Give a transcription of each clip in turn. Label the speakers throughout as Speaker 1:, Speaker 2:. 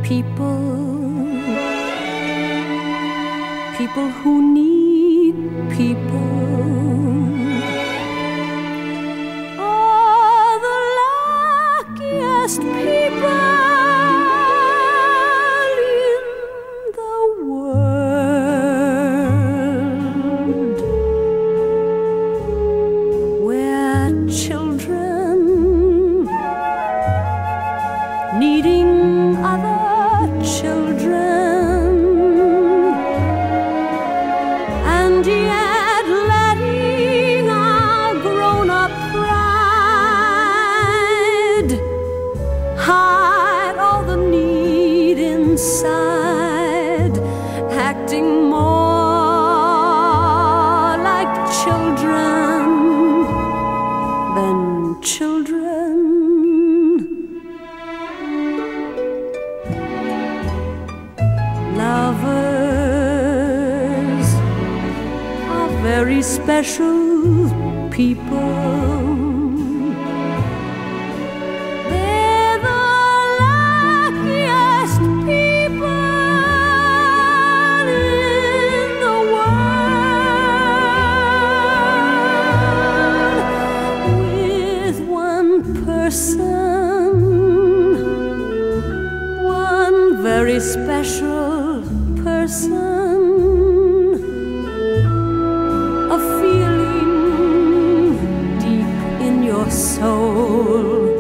Speaker 1: people who need people are the luckiest people in the world, where children needing other children, and yet letting our grown-up pride hide all the need inside, acting more like children than children. Lovers are very special people. They're the luckiest people in the world, with one person, one very special person, a feeling deep in your soul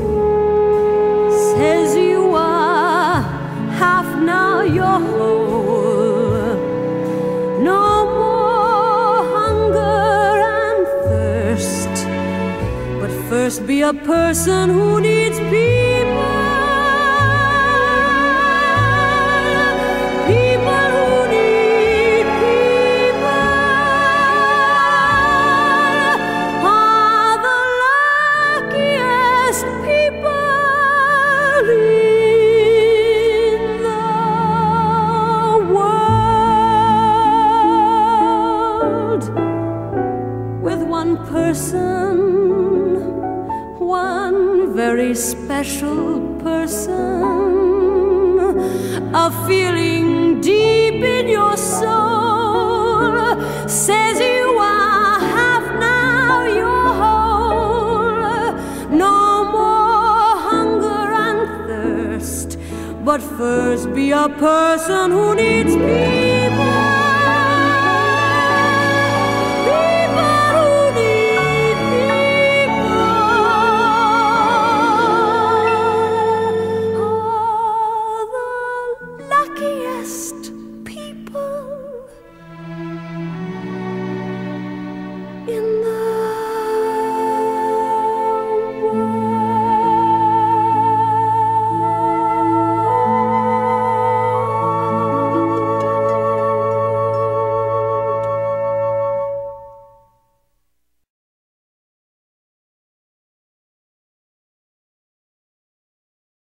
Speaker 1: says you are half, now you're whole. No more hunger and thirst, but first be a person who needs people. One person, one very special person, a feeling deep in your soul says you are half, now you're whole. No more hunger and thirst, but first be a person who needs people.